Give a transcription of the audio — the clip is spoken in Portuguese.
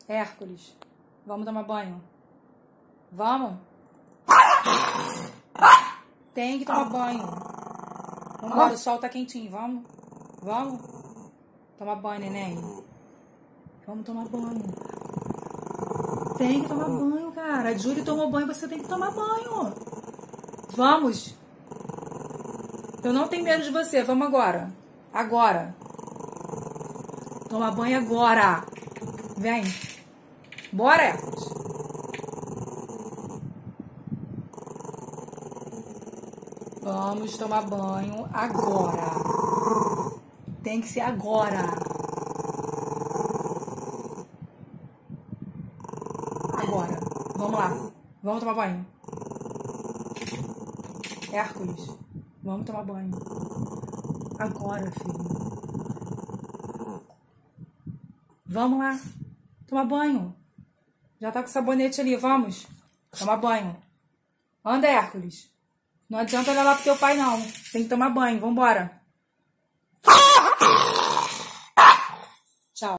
Hércules, vamos tomar banho? Vamos? Tem que tomar banho. Vambora, o sol tá quentinho, vamos? Vamos? Tomar banho, neném. Vamos tomar banho. Tem que tomar banho, cara. A Júlia tomou banho, você tem que tomar banho. Vamos. Eu não tenho medo de você, vamos agora. Agora. Tomar banho agora. Vem. Bora, Hércules. Vamos tomar banho agora. Tem que ser agora. Agora. Vamos lá. Vamos tomar banho. Hércules. Vamos tomar banho. Agora, filho. Vamos lá. Tomar banho. Já tá com o sabonete ali, vamos? Tomar banho. Anda, Hércules. Não adianta olhar lá pro teu pai, não. Tem que tomar banho, vambora.